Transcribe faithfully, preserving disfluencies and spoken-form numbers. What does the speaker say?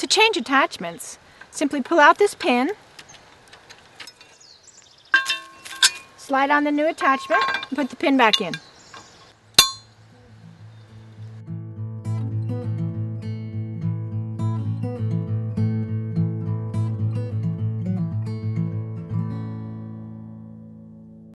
change attachments, simply pull out this pin, slide on the new attachment, and put the pin back in.